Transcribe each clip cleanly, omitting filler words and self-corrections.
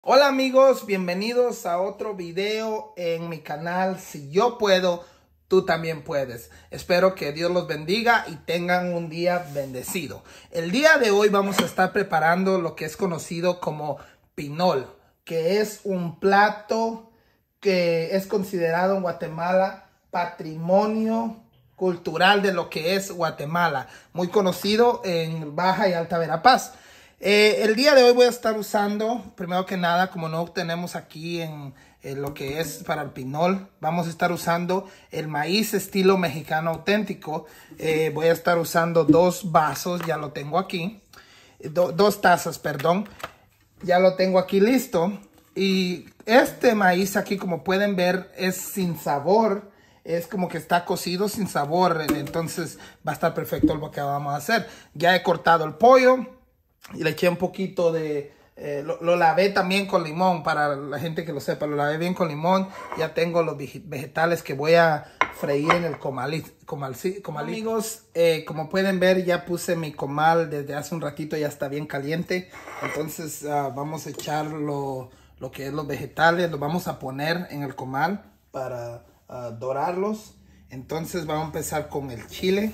Hola amigos, bienvenidos a otro video en mi canal. Si yo puedo, tú también puedes. Espero que Dios los bendiga y tengan un día bendecido. El día de hoy vamos a estar preparando lo que es conocido como pinol, que es un plato que es considerado en Guatemala patrimonio cultural de lo que es Guatemala, muy conocido en Baja y Alta Verapaz. El día de hoy voy a estar usando, primero que nada, como no tenemos aquí en lo que es para el pinol, vamos a estar usando el maíz estilo mexicano auténtico. Voy a estar usando 2 vasos, ya lo tengo aquí, 2 tazas, perdón, ya lo tengo aquí listo. Y este maíz aquí, como pueden ver, es sin sabor. Es como que está cocido sin sabor. Entonces va a estar perfecto lo que vamos a hacer. Ya he cortado el pollo y le eché un poquito de... lo lavé también con limón, para la gente que lo sepa. Lo lavé bien con limón. Ya tengo los vegetales que voy a freír en el comal. Amigos, como pueden ver, ya puse mi comal desde hace un ratito. Ya está bien caliente. Entonces vamos a echar lo que es los vegetales. Los vamos a poner en el comal para dorarlos. Entonces vamos a empezar con el chile.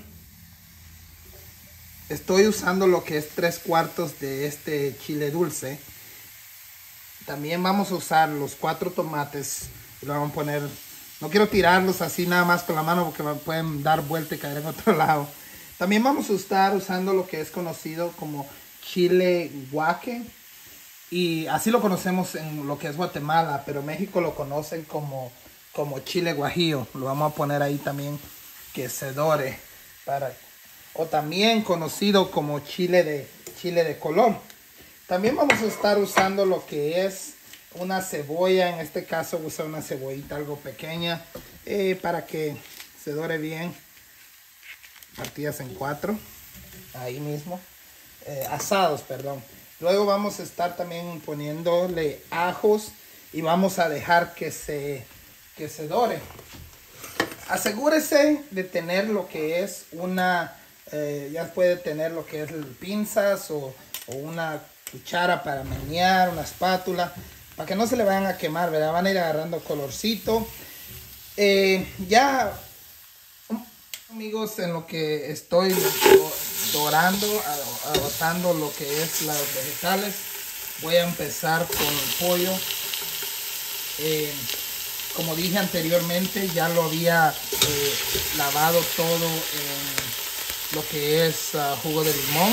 Estoy usando lo que es 3/4 de este chile dulce. También vamos a usar los 4 tomates. Y lo vamos a poner, no quiero tirarlos así nada más con la mano porque me pueden dar vuelta y caer en otro lado. También vamos a estar usando lo que es conocido como chile guaque. Y así lo conocemos en lo que es Guatemala, pero México lo conocen como chile guajillo. Lo vamos a poner ahí también que se dore, o también conocido como chile de color. También vamos a estar usando lo que es una cebolla. En este caso usa una cebollita algo pequeña para que se dore bien, partidas en 4 ahí mismo, asados, perdón. Luego vamos a estar también poniéndole ajos y vamos a dejar que se dore. Asegúrese de tener lo que es una, ya puede tener lo que es pinzas o una cuchara para menear, una espátula, para que no se le vayan a quemar, ¿verdad? Van a ir agarrando colorcito. Ya, amigos, en lo que estoy dorando, agotando lo que es los vegetales, voy a empezar con el pollo. Como dije anteriormente, ya lo había lavado todo en lo que es jugo de limón.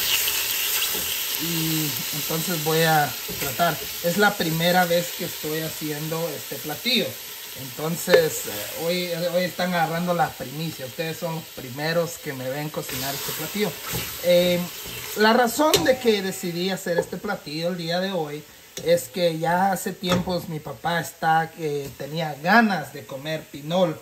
Y entonces voy a tratar. Es la primera vez que estoy haciendo este platillo. Entonces hoy están agarrando la primicia. Ustedes son los primeros que me ven cocinar este platillo. La razón de que decidí hacer este platillo el día de hoy es que ya hace tiempos mi papá tenía ganas de comer pinol.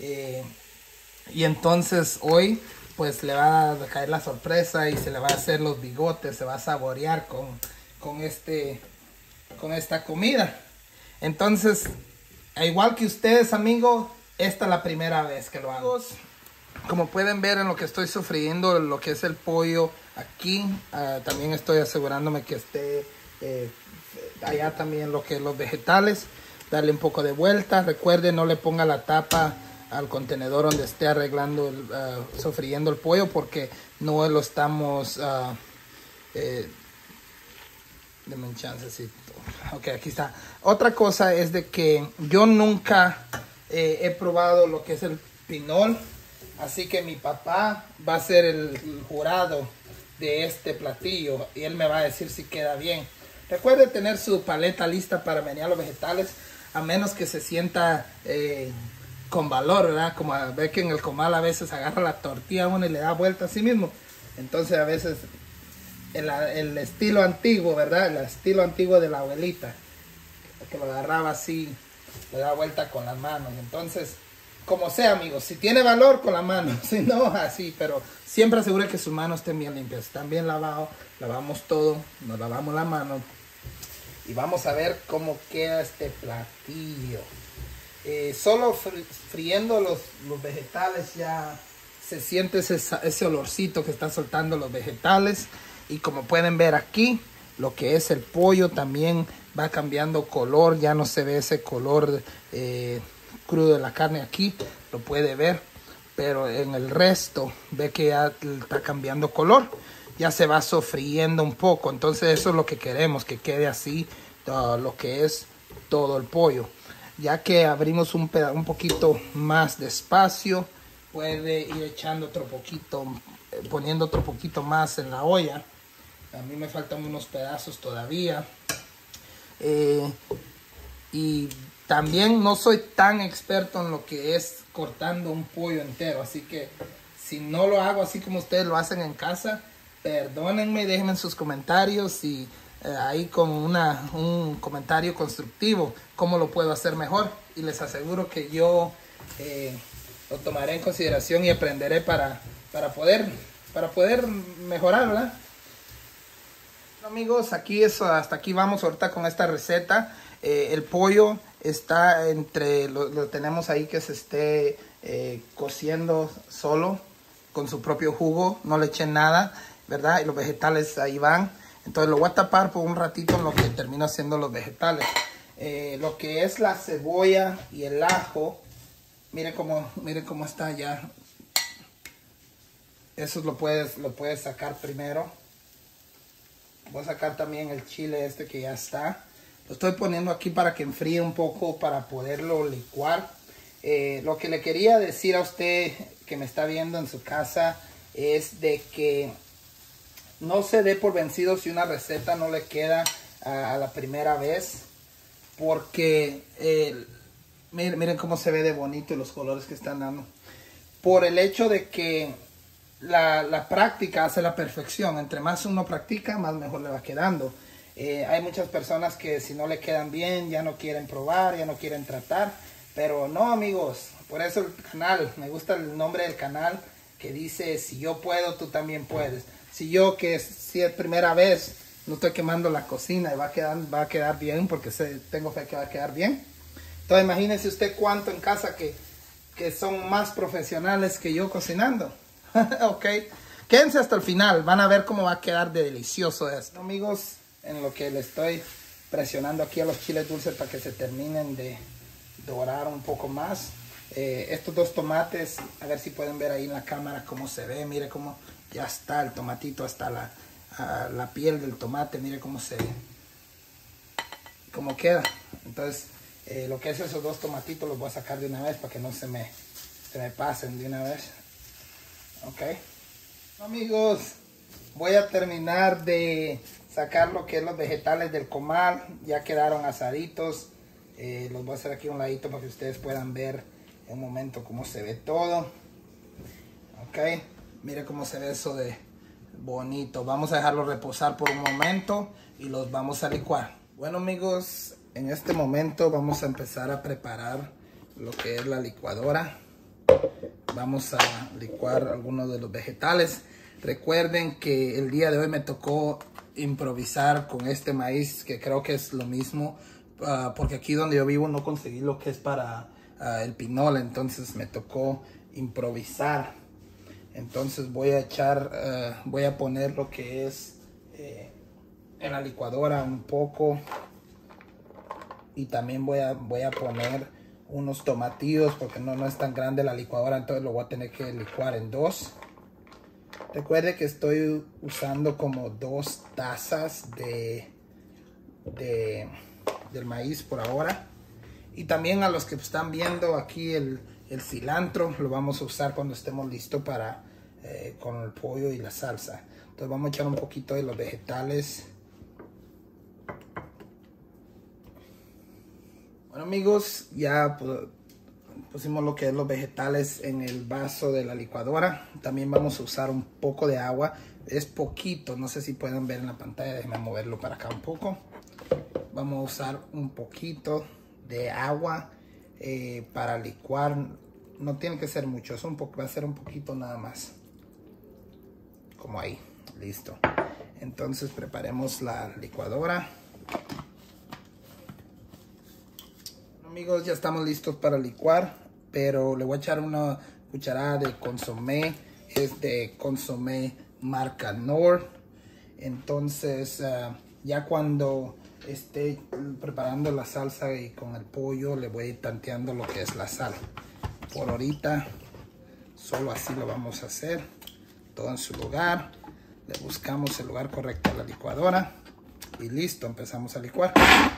Y entonces hoy pues le va a caer la sorpresa y se le va a hacer los bigotes, se va a saborear con esta comida. Entonces, igual que ustedes, amigos, esta es la primera vez que lo hago. Como pueden ver en lo que estoy sofriendo, lo que es el pollo aquí, también estoy asegurándome que esté allá también lo que es los vegetales. Darle un poco de vuelta. Recuerden, no le ponga la tapa al contenedor donde esté arreglando, sofriendo el pollo, porque no lo estamos... Deme un chancecito. Ok, aquí está. Otra cosa es de que yo nunca he probado lo que es el pinol. Así que mi papá va a ser el jurado de este platillo y él me va a decir si queda bien. Recuerde tener su paleta lista para menear los vegetales, a menos que se sienta con valor, ¿verdad? Como ve que en el comal a veces agarra la tortilla uno y le da vuelta a sí mismo. Entonces a veces el estilo antiguo, ¿verdad? El estilo antiguo de la abuelita, que lo agarraba así, le da vuelta con las manos. Entonces, como sea, amigos, si tiene valor, con la mano, si no, así, pero siempre asegure que sus manos estén bien limpias, están bien lavados, lavamos todo, nos lavamos la mano y vamos a ver cómo queda este platillo. Solo friendo los vegetales ya se siente ese olorcito que están soltando los vegetales. Y como pueden ver aquí, lo que es el pollo también va cambiando color, ya no se ve ese color crudo de la carne aquí, lo puede ver, pero en el resto ve que ya está cambiando color, ya se va sofriendo un poco. Entonces eso es lo que queremos, que quede así lo que es todo el pollo. Ya que abrimos un poquito más de espacio, puede ir echando otro poquito, poniendo otro poquito más en la olla. A mí me faltan unos pedazos todavía. Y también no soy tan experto en lo que es cortando un pollo entero. Así que si no lo hago así como ustedes lo hacen en casa, perdónenme, déjenme en sus comentarios y ahí con un comentario constructivo cómo lo puedo hacer mejor. Y les aseguro que yo lo tomaré en consideración y aprenderé para poder mejorar, ¿verdad? Amigos, hasta aquí vamos ahorita con esta receta. El pollo está lo tenemos ahí que se esté cociendo solo con su propio jugo, no le echen nada, ¿verdad? Y los vegetales ahí van. Entonces lo voy a tapar por un ratito en lo que termino haciendo los vegetales. Lo que es la cebolla y el ajo, miren cómo está ya. Eso lo puedes sacar primero. Voy a sacar también el chile que ya está. Lo estoy poniendo aquí para que enfríe un poco para poderlo licuar. Lo que le quería decir a usted que me está viendo en su casa es de que no se dé por vencido si una receta no le queda a la primera vez. Porque miren cómo se ve de bonito los colores que están dando. Por el hecho de que la práctica hace la perfección. Entre más uno practica, más mejor le va quedando. Hay muchas personas que si no le quedan bien, ya no quieren probar, ya no quieren tratar. Pero no, amigos. Por eso el canal, me gusta el nombre del canal que dice, si yo puedo, tú también puedes. Si es primera vez, no estoy quemando la cocina y va a quedar bien, porque tengo fe que va a quedar bien. Entonces imagínese usted cuánto en casa que son más profesionales que yo cocinando. Ok, quédense hasta el final, van a ver cómo va a quedar de delicioso esto. Amigos, en lo que le estoy presionando aquí a los chiles dulces para que se terminen de dorar un poco más. Estos dos tomates, a ver si pueden ver ahí en la cámara cómo se ve. Mire cómo ya está el tomatito, hasta la piel del tomate, mire cómo cómo queda. Entonces lo que es esos dos tomatitos los voy a sacar de una vez para que no se me pasen de una vez. Ok, amigos, voy a terminar de sacar lo que es los vegetales del comal. Ya quedaron asaditos. Los voy a hacer aquí a un ladito para que ustedes puedan ver en un momento cómo se ve todo. Ok, mire cómo se ve eso de bonito. Vamos a dejarlo reposar por un momento y los vamos a licuar. Bueno, amigos, en este momento vamos a empezar a preparar lo que es la licuadora. Vamos a licuar algunos de los vegetales. Recuerden que el día de hoy me tocó improvisar con este maíz, que creo que es lo mismo, porque aquí donde yo vivo no conseguí lo que es para el pinole, entonces me tocó improvisar. Entonces voy a poner lo que es en la licuadora un poco, y también voy a poner unos tomatillos porque no es tan grande la licuadora, entonces lo voy a tener que licuar en dos. Recuerde que estoy usando como 2 tazas del maíz por ahora. Y también a los que están viendo aquí el cilantro, lo vamos a usar cuando estemos listos con el pollo y la salsa. Entonces vamos a echar un poquito de los vegetales. Bueno, amigos, ya pusimos lo que es los vegetales en el vaso de la licuadora. También vamos a usar un poco de agua. Es poquito, no sé si pueden ver en la pantalla. Déjenme moverlo para acá un poco. Vamos a usar un poquito de agua para licuar. No tiene que ser mucho, va a ser un poquito nada más. Como ahí, listo. Entonces preparemos la licuadora. Amigos, ya estamos listos para licuar, pero le voy a echar una cucharada de consomé. Es de consomé marca Knorr. Entonces ya cuando esté preparando la salsa y con el pollo le voy a ir tanteando lo que es la sal. Por ahorita solo así lo vamos a hacer, todo en su lugar. Le buscamos el lugar correcto a la licuadora y listo, empezamos a licuar.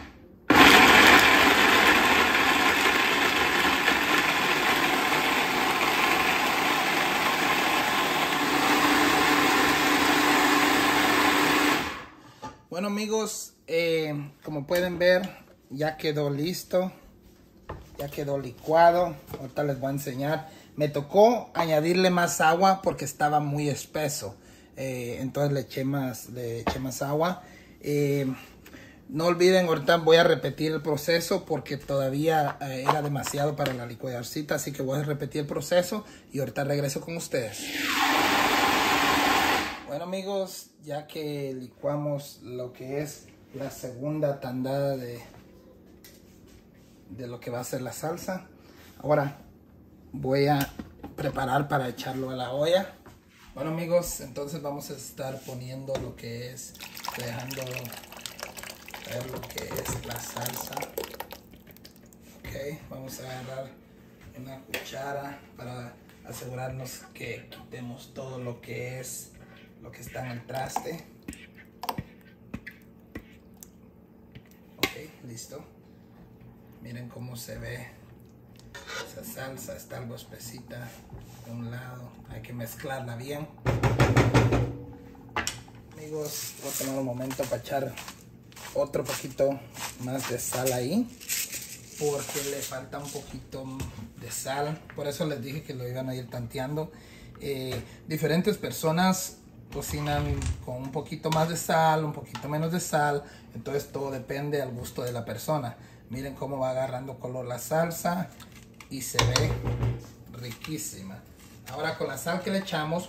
Bueno amigos, como pueden ver, ya quedó listo, ya quedó licuado. Ahorita les voy a enseñar. Me tocó añadirle más agua porque estaba muy espeso, entonces le eché más agua. No olviden, ahorita voy a repetir el proceso porque todavía era demasiado para la licuadorcita, así que voy a repetir el proceso y ahorita regreso con ustedes. Bueno amigos, ya que licuamos lo que es la segunda tandada de lo que va a ser la salsa, ahora voy a preparar para echarlo a la olla. Bueno amigos, entonces vamos a estar poniendo lo que es, dejando ver lo que es la salsa. Ok, vamos a agarrar una cuchara para asegurarnos que quitemos todo lo que está en el traste. Ok, listo. Miren cómo se ve esa salsa, está algo espesita de un lado, hay que mezclarla bien. Amigos, voy a tomar un momento para echar otro poquito más de sal ahí, porque le falta un poquito de sal, por eso les dije que lo iban a ir tanteando. Diferentes personas cocinan con un poquito más de sal, un poquito menos de sal, entonces todo depende al gusto de la persona. Miren cómo va agarrando color la salsa y se ve riquísima. Ahora con la sal que le echamos,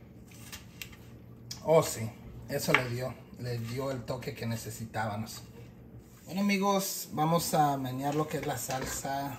oh sí, eso le dio el toque que necesitábamos. Bueno amigos, vamos a menear lo que es la salsa.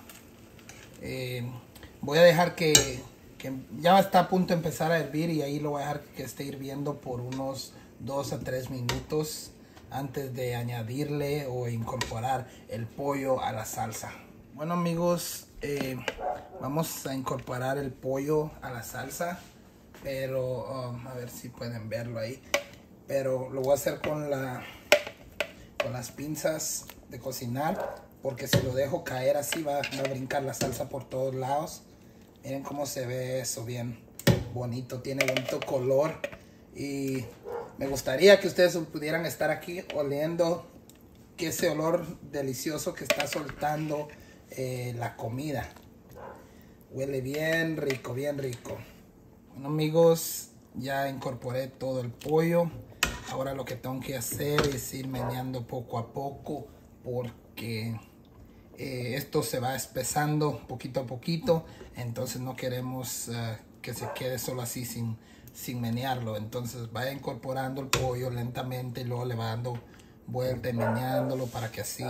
Voy a dejar que ya está a punto de empezar a hervir y ahí lo voy a dejar que esté hirviendo por unos 2 a 3 minutos antes de añadirle o incorporar el pollo a la salsa. Bueno amigos, vamos a incorporar el pollo a la salsa, pero a ver si pueden verlo ahí, pero lo voy a hacer con las pinzas de cocinar, porque si lo dejo caer así va a brincar la salsa por todos lados. Miren cómo se ve eso, bien bonito, tiene bonito color y me gustaría que ustedes pudieran estar aquí oliendo que ese olor delicioso que está soltando la comida. Huele bien rico, bien rico. Bueno amigos, ya incorporé todo el pollo. Ahora lo que tengo que hacer es ir meneando poco a poco, porque esto se va espesando poquito a poquito, entonces no queremos que se quede solo así sin menearlo. Entonces vaya incorporando el pollo lentamente y luego le va dando vuelta y meneándolo para que así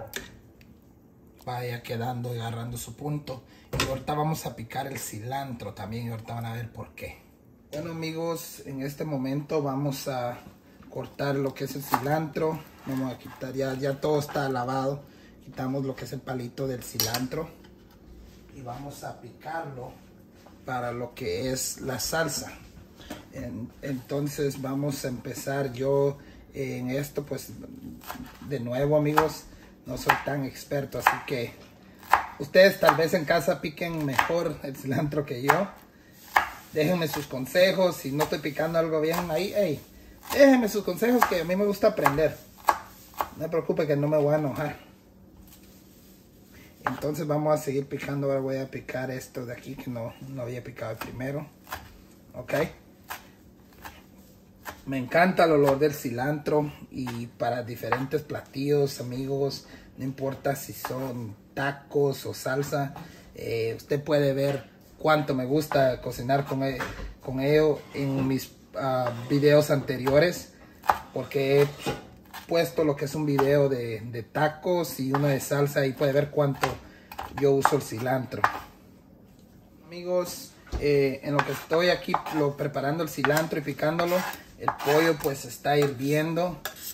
vaya quedando y agarrando su punto. Y ahorita vamos a picar el cilantro también y ahorita van a ver por qué. Bueno amigos, en este momento vamos a cortar lo que es el cilantro. Vamos a quitar, ya todo está lavado. Quitamos lo que es el palito del cilantro y vamos a picarlo para lo que es la salsa. Entonces vamos a empezar. Yo en esto pues de nuevo amigos no soy tan experto, así que ustedes tal vez en casa piquen mejor el cilantro que yo. Déjenme sus consejos, si no estoy picando algo bien ahí, hey, déjenme sus consejos, que a mí me gusta aprender. No me preocupe que no me voy a enojar. Entonces vamos a seguir picando. Ahora voy a picar esto de aquí que no había picado primero. Ok. Me encanta el olor del cilantro y para diferentes platillos amigos, no importa si son tacos o salsa, usted puede ver cuánto me gusta cocinar con ello en mis videos anteriores, porque he puesto lo que es un video de tacos y uno de salsa y puede ver cuánto yo uso el cilantro. Amigos, en lo que estoy aquí preparando el cilantro y picándolo, el pollo pues está hirviendo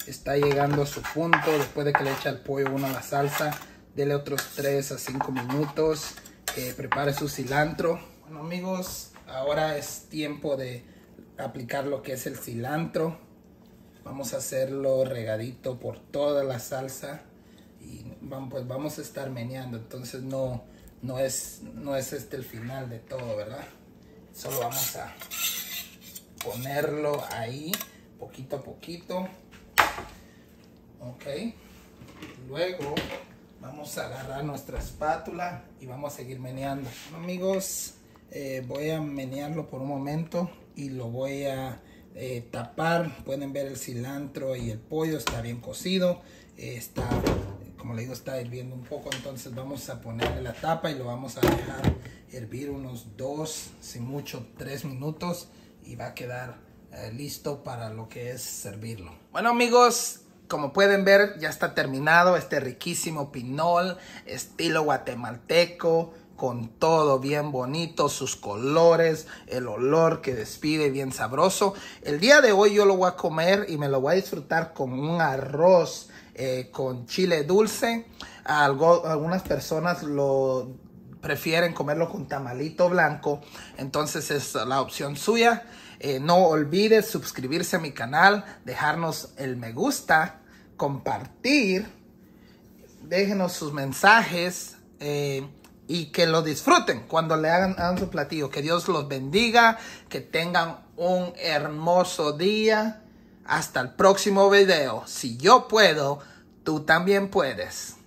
está llegando a su punto. Después de que le echa el pollo uno a la salsa, dele otros 3 a 5 minutos. Prepare su cilantro. Bueno amigos, ahora es tiempo de aplicar lo que es el cilantro. Vamos a hacerlo regadito por toda la salsa. Y pues vamos a estar meneando. Entonces no es el final de todo, ¿verdad? Solo vamos a ponerlo ahí poquito a poquito. Ok, luego vamos a agarrar nuestra espátula y vamos a seguir meneando. Bueno, amigos, voy a menearlo por un momento y lo voy a tapar. Pueden ver el cilantro y el pollo está bien cocido. Está, como le digo, está hirviendo un poco. Entonces vamos a ponerle la tapa y lo vamos a dejar hervir unos 2, sin mucho 3 minutos. Y va a quedar listo para lo que es servirlo. Bueno amigos, como pueden ver ya está terminado este riquísimo pinol estilo guatemalteco, con todo bien bonito, sus colores, el olor que despide bien sabroso. El día de hoy yo lo voy a comer y me lo voy a disfrutar con un arroz con chile dulce. Algunas personas lo prefieren comerlo con tamalito blanco, entonces es la opción suya. No olvides suscribirse a mi canal, dejarnos el me gusta, compartir, déjenos sus mensajes y que lo disfruten cuando le hagan su platillo. Que Dios los bendiga, que tengan un hermoso día. Hasta el próximo video. Si yo puedo, tú también puedes.